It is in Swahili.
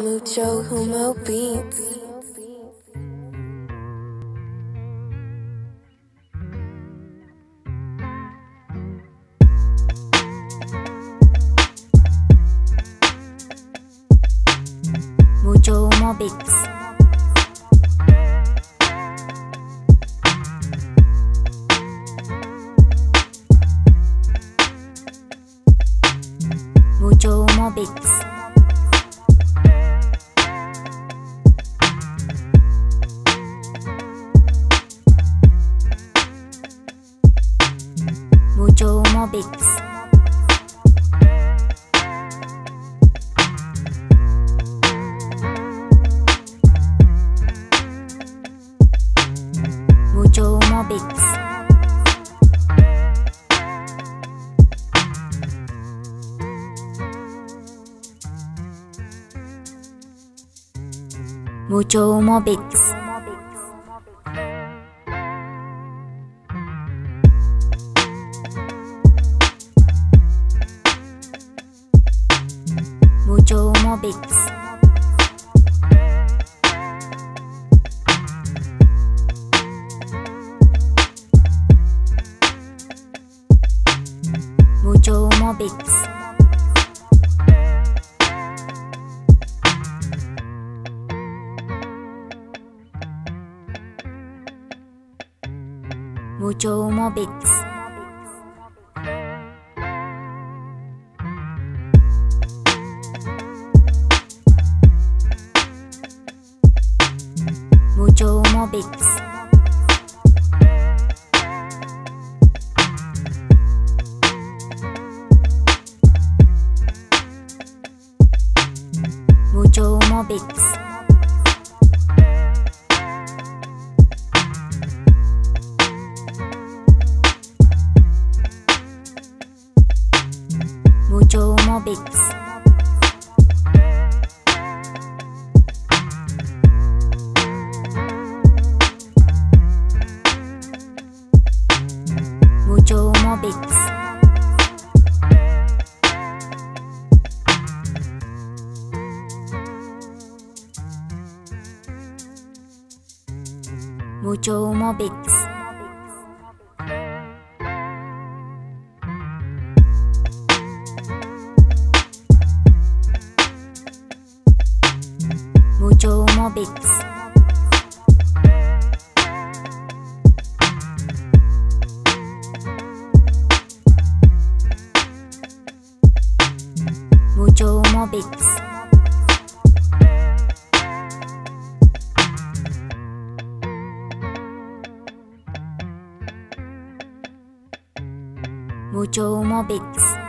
Mucho Humo Beats. Mucho Humo Beats. Mucho Humo Beats. Mucho Humo Beats. Mucho Humo Beats. Mucho Humo Beats. Mucho Humo Beats. Mucho Humo Beats. Mucho Humo Beats. Mucho Humo Beats. Mucho Humo Beats. Mucho Humo Beats. Mucho Humo Beats. Mucho Humo Beats. Mucho Humo Beats. Mucho Humo Beats. Mucho Humo Beats.